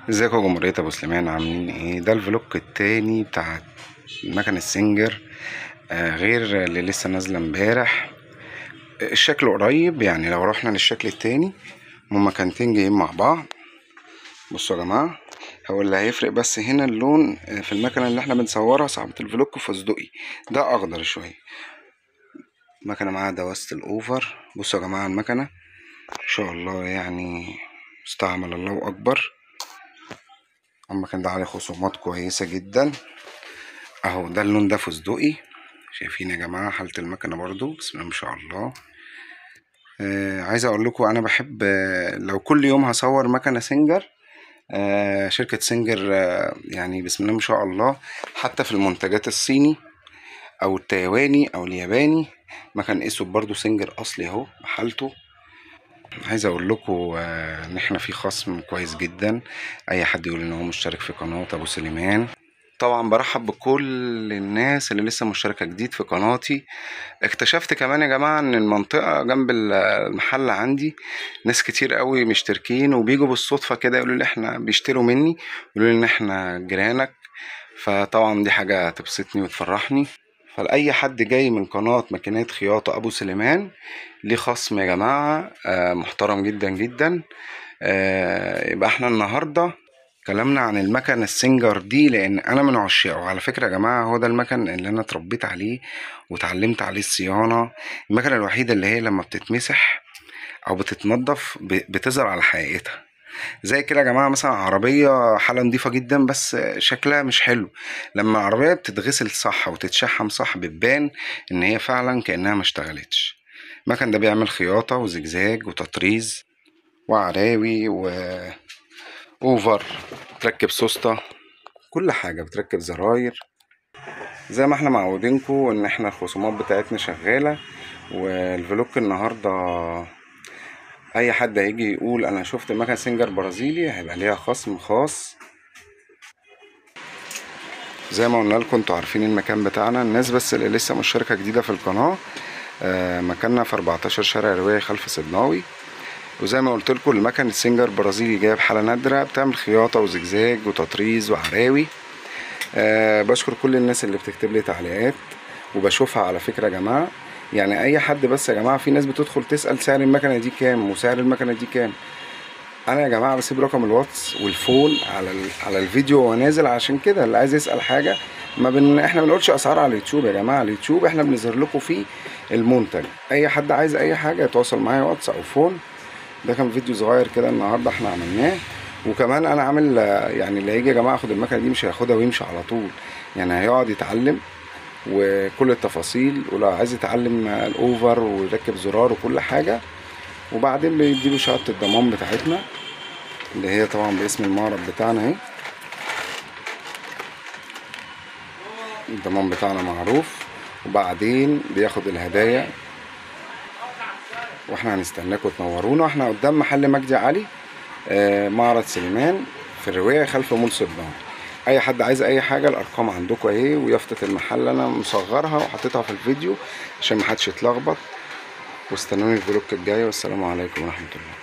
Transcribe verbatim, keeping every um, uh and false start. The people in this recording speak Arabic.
ازيكم يا جمهورية ابو سليمان، عاملين ايه؟ ده الفلوج التاني بتاع مكنة السنجر. آه غير اللي لسه نازله امبارح. الشكل قريب، يعني لو رحنا للشكل التاني هما مكانتين جايين مع بعض. بصوا يا جماعه، هو اللي هيفرق بس هنا اللون في المكنه اللي احنا بنصورها صاحبة الفلوج فستقي، ده اخضر شويه. مكنه معاها دواسة الاوفر. بصوا يا جماعه المكنه ان شاء الله يعني مستعمل الله اكبر. المكن ده عليه خصومات كويسه جدا اهو. ده اللون ده فستقي، شايفين يا جماعه حاله المكنه برضو بسم الله ما شاء الله. آه عايز اقول لكم انا بحب، آه لو كل يوم هصور مكنه سنجر، آه شركه سنجر، آه يعني بسم الله ما شاء الله. حتى في المنتجات الصيني او التايواني او الياباني، مكن اسود برضو سنجر اصلي اهو بحالته. عايز اقول لكم آه ان احنا في خصم كويس جدا. اي حد يقول ان هو مشترك في قناه ابو سليمان. طبعا برحب بكل الناس اللي لسه مشتركه جديد في قناتي. اكتشفت كمان يا جماعه ان المنطقه جنب المحل عندي ناس كتير قوي مشتركين، وبيجوا بالصدفه كده يقولوا لي احنا بيشتروا مني، يقولوا لي ان احنا جيرانك. فطبعا دي حاجه تبسطني وتفرحني. فلأي حد جاي من قناة ماكينات خياطة أبو سليمان ليه خصم يا جماعة آه محترم جدا جدا. آه يبقى احنا النهاردة كلامنا عن المكن السنجر دي، لان انا من عشاقه على فكره يا جماعه. هو ده المكن اللي انا اتربيت عليه وتعلمت عليه الصيانه. المكنه الوحيده اللي هي لما بتتمسح او بتتنضف بتظهر على حقيقتها. زي كده يا جماعه، مثلا عربيه حاله نظيفه جدا بس شكلها مش حلو، لما العربيه بتتغسل صح وتتشحم صح بتبان ان هي فعلا كانها ما اشتغلتش. المكن ده بيعمل خياطه وزجزاج وتطريز وعراوي و اوفر، بتركب سوسته، كل حاجة بتركب زراير. زي ما احنا معودينكم ان احنا الخصومات بتاعتنا شغالة. والفلوج النهاردة اي حد هيجي يقول انا شفت مكنة سنجر برازيلي هيبقى ليها خصم خاص. زي ما قلنا لكم انتوا عارفين المكان بتاعنا، الناس بس اللي لسه مشتركة جديدة في القناة. آه مكاننا في اربعتاشر شارع رواية خلف صدناوي. وزي ما قلت لكم المكن السنجر برازيلي جايب حالة نادرة، بتعمل خياطة وزجزاج وتطريز وعراوي. أه بشكر كل الناس اللي بتكتب لي تعليقات وبشوفها على فكرة يا جماعة. يعني اي حد بس يا جماعة، في ناس بتدخل تسأل سعر المكنة دي كام وسعر المكنة دي كام. انا يا جماعة بسيب رقم الواتس والفون على على الفيديو وهو نازل، عشان كده اللي عايز يسأل حاجة ما بن... احنا ما بنقولش اسعار على اليوتيوب يا جماعة. على اليوتيوب احنا بنظهر لكم فيه المنتج. اي حد عايز اي حاجة يتواصل معايا واتس او فون. ده كان فيديو صغير كده النهارده احنا عملناه. وكمان انا عامل يعني اللي هيجي يا جماعه ياخد المكنه دي مش هياخدها ويمشي على طول، يعني هيقعد يتعلم وكل التفاصيل، ولو عايز يتعلم الاوفر ويركب زرار وكل حاجه. وبعدين بيديله شهاده الضمان بتاعتنا اللي هي طبعا باسم المعرض بتاعنا اهي. الضمان بتاعنا معروف. وبعدين بياخد الهدايا، واحنا هنستناكم تنورونا. احنا قدام محل مجدي علي، آه معرض سليمان في الرواية خلف مول صدام. اي حد عايز اي حاجة الارقام عندكم اهي، ويافطة المحل انا مصغرها وحطيتها في الفيديو عشان محدش يتلخبط. واستنوني الفلوج الجاي، والسلام عليكم ورحمة الله.